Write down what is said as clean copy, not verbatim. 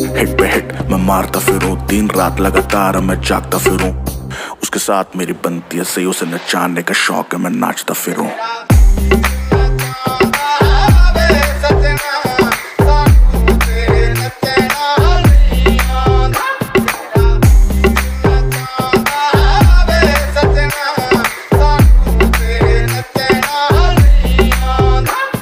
Hit पे hit मैं मारता फिरूं, दिन रात लगातार मैं जागता फिरूं। उसके साथ मेरी बनती है सही, उसे नचाने का शौक है, मैं नाचता फिरूं।